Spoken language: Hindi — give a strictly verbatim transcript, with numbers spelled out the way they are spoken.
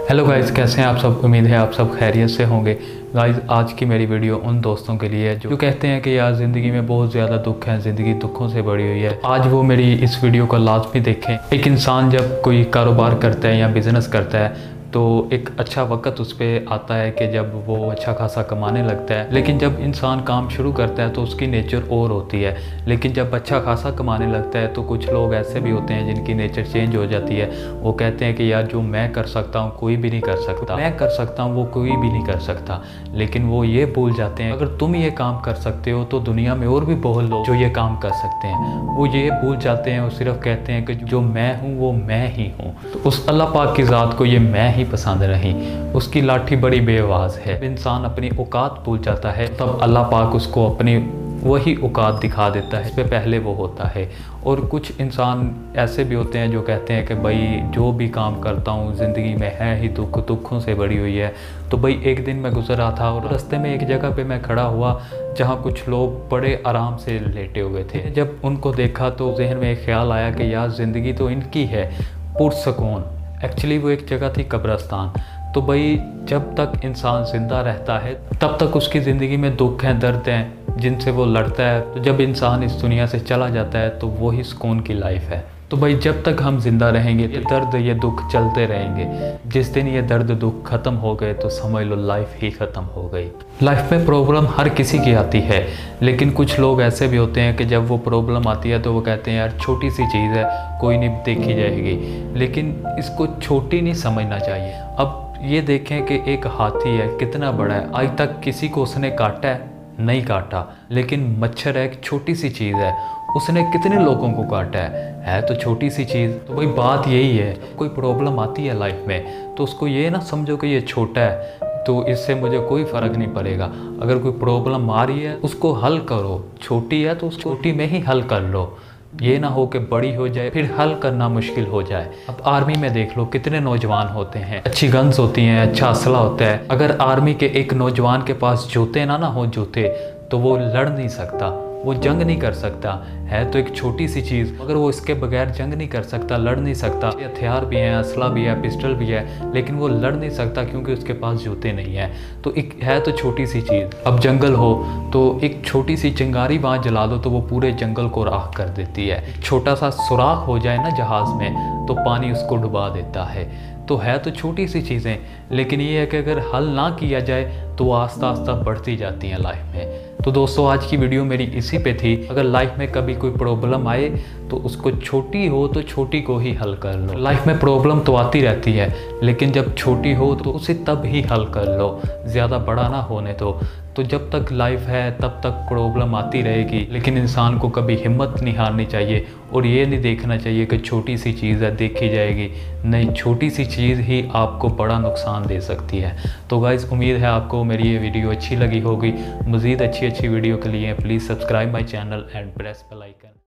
हेलो गाइस, कैसे हैं आप सब। उम्मीद है आप सब खैरियत से होंगे। गाइस, आज की मेरी वीडियो उन दोस्तों के लिए है जो कहते हैं कि यार ज़िंदगी में बहुत ज़्यादा दुख है, ज़िंदगी दुखों से भरी हुई है। आज वो मेरी इस वीडियो को लाजमी देखें। एक इंसान जब कोई कारोबार करता है या बिज़नेस करता है तो एक अच्छा वक्त उस पर आता है कि जब वो अच्छा खासा कमाने लगता है। लेकिन जब इंसान काम शुरू करता है तो उसकी नेचर और होती है। लेकिन जब अच्छा खासा कमाने लगता है तो कुछ लोग ऐसे भी होते हैं जिनकी नेचर चेंज हो जाती है। वो कहते हैं कि यार जो मैं कर सकता हूँ कोई भी नहीं कर सकता, मैं कर सकता हूँ वो कोई भी नहीं कर सकता। लेकिन वो ये भूल जाते हैं अगर तुम ये काम कर सकते हो तो दुनिया में और भी बहुत लोग जो ये काम कर सकते हैं। वो ये भूल जाते हैं और सिर्फ कहते हैं कि जो मैं हूँ वो मैं ही हूँ। तो उस अल्लाह पाक की ज़ात को ये मैं ही पसंद नहीं, उसकी लाठी बड़ी बेआवाज़ है। इंसान अपनी औकात भूल जाता है तब अल्लाह पाक उसको अपनी वही औकात दिखा देता है, इससे पहले वो होता है। और कुछ इंसान ऐसे भी होते हैं जो कहते हैं कि भाई जो भी काम करता हूँ ज़िंदगी में है ही दुख, दुखों से भरी हुई है। तो भाई एक दिन मैं गुजर रहा था और रास्ते में एक जगह पे मैं खड़ा हुआ जहाँ कुछ लोग बड़े आराम से लेटे हुए थे। जब उनको देखा तो जहन में एक ख्याल आया कि यार ज़िंदगी तो इनकी है पुरसकून। एक्चुअली वो एक जगह थी कब्रिस्तान। तो भाई जब तक इंसान ज़िंदा रहता है तब तक उसकी ज़िंदगी में दुख हैं, दर्द हैं जिनसे वो लड़ता है। तो जब इंसान इस दुनिया से चला जाता है तो वही सुकून की लाइफ है। तो भाई जब तक हम जिंदा रहेंगे ये दर्द ये दुख चलते रहेंगे। जिस दिन ये दर्द दुख ख़त्म हो गए तो समझ लो लाइफ ही ख़त्म हो गई। लाइफ में प्रॉब्लम हर किसी की आती है, लेकिन कुछ लोग ऐसे भी होते हैं कि जब वो प्रॉब्लम आती है तो वो कहते हैं यार छोटी सी चीज़ है, कोई नहीं देखी जाएगी। लेकिन इसको छोटी नहीं समझना चाहिए। अब ये देखें कि एक हाथी है, कितना बड़ा है, आज तक किसी को उसने काटा है? नहीं काटा। लेकिन मच्छर है, एक छोटी सी चीज़ है, उसने कितने लोगों को काटा है है तो छोटी सी चीज़। तो वही बात यही है, कोई प्रॉब्लम आती है लाइफ में तो उसको ये ना समझो कि ये छोटा है तो इससे मुझे कोई फ़र्क नहीं पड़ेगा। अगर कोई प्रॉब्लम आ रही है उसको हल करो, छोटी है तो उस छोटी में ही हल कर लो। ये ना हो कि बड़ी हो जाए फिर हल करना मुश्किल हो जाए। अब आर्मी में देख लो कितने नौजवान होते हैं, अच्छी गन्स होती हैं, अच्छा असला होता है। अगर आर्मी के एक नौजवान के पास जूते ना ना हो जूते तो वो लड़ नहीं सकता, वो जंग नहीं कर सकता। है तो एक छोटी सी चीज़, अगर वो इसके बगैर जंग नहीं कर सकता, लड़ नहीं सकता। हथियार भी हैं, असला भी है, पिस्टल भी है, लेकिन वो लड़ नहीं सकता क्योंकि उसके पास जूते नहीं है। तो एक है तो छोटी सी चीज़। अब जंगल हो तो एक छोटी सी चिंगारी वहाँ जला दो तो वो पूरे जंगल को राख कर देती है। छोटा सा सुराख हो जाए ना जहाज़ में तो पानी उसको डुबा देता है। तो है तो छोटी सी चीज़ें, लेकिन ये है कि अगर हल ना किया जाए तो आस्ता आस्ता बढ़ती जाती हैं लाइफ में। तो दोस्तों आज की वीडियो मेरी इसी पे थी। अगर लाइफ में कभी कोई प्रॉब्लम आए तो उसको छोटी हो तो छोटी को ही हल कर लो। लाइफ में प्रॉब्लम तो आती रहती है, लेकिन जब छोटी हो तो उसे तब ही हल कर लो, ज़्यादा बड़ा ना होने दो। तो जब तक लाइफ है तब तक प्रॉब्लम आती रहेगी, लेकिन इंसान को कभी हिम्मत नहीं हारनी चाहिए और ये नहीं देखना चाहिए कि छोटी सी चीज़ है देखी जाएगी। नहीं, छोटी सी चीज़ ही आपको बड़ा नुकसान दे सकती है। तो गाइस, उम्मीद है आपको मेरी ये वीडियो अच्छी लगी होगी। मज़ीद अच्छी अच्छी वीडियो के लिए please subscribe my channel and press bell icon.